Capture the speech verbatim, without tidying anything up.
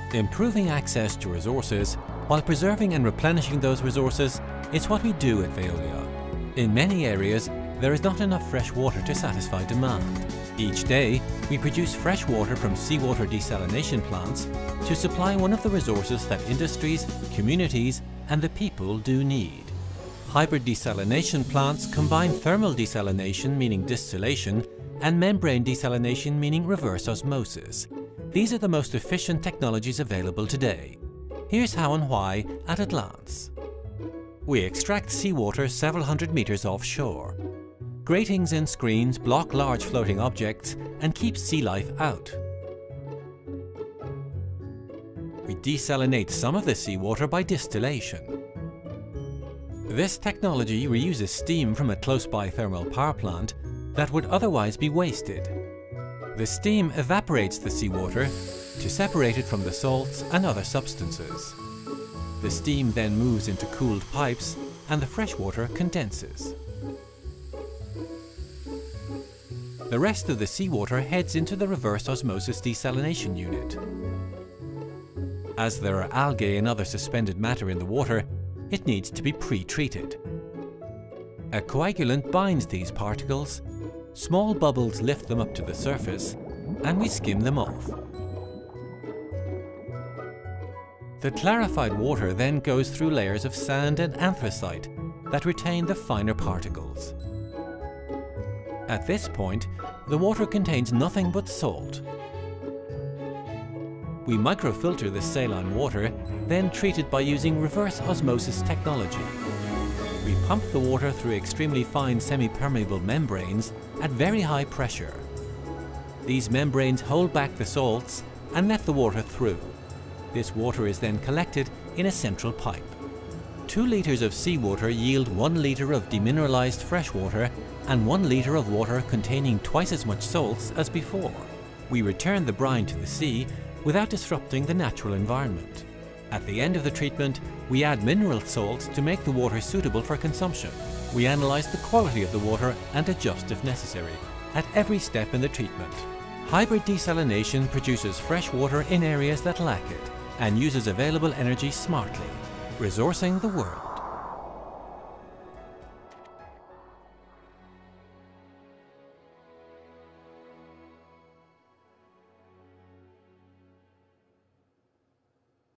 Improving access to resources while preserving and replenishing those resources is what we do at Veolia. In many areas, there is not enough fresh water to satisfy demand. Each day, we produce fresh water from seawater desalination plants to supply one of the resources that industries, communities, and the people do need. Hybrid desalination plants combine thermal desalination, meaning distillation, and membrane desalination, meaning reverse osmosis. These are the most efficient technologies available today. Here's how and why at a glance. We extract seawater several hundred meters offshore. Gratings and screens block large floating objects and keep sea life out. We desalinate some of the seawater by distillation. This technology reuses steam from a close-by thermal power plant that would otherwise be wasted. The steam evaporates the seawater to separate it from the salts and other substances. The steam then moves into cooled pipes and the fresh water condenses. The rest of the seawater heads into the reverse osmosis desalination unit. As there are algae and other suspended matter in the water, it needs to be pre-treated. A coagulant binds these particles, small bubbles lift them up to the surface, and we skim them off. The clarified water then goes through layers of sand and anthracite that retain the finer particles. At this point, the water contains nothing but salt. We microfilter the saline water, then treat it by using reverse osmosis technology. We pump the water through extremely fine semi-permeable membranes at very high pressure. These membranes hold back the salts and let the water through. This water is then collected in a central pipe. Two litres of seawater yield one litre of demineralized fresh water and one litre of water containing twice as much salts as before. We return the brine to the sea without disrupting the natural environment. At the end of the treatment, we add mineral salts to make the water suitable for consumption. We analyze the quality of the water and adjust if necessary, at every step in the treatment. Hybrid desalination produces fresh water in areas that lack it and uses available energy smartly, resourcing the world.